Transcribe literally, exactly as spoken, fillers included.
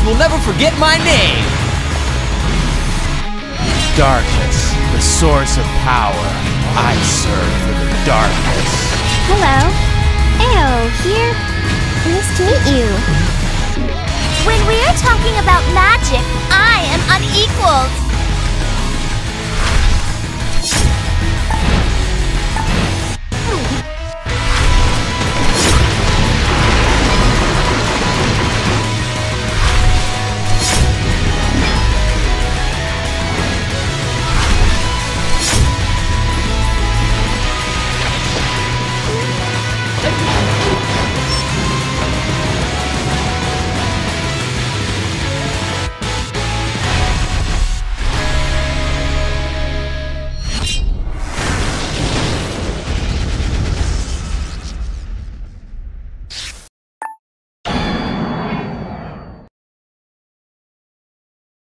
will never forget my name. Darkness, the source of power. I serve for the darkness. Hello. Ayo, here. Nice to meet you. When we're talking about magic, I am unequaled.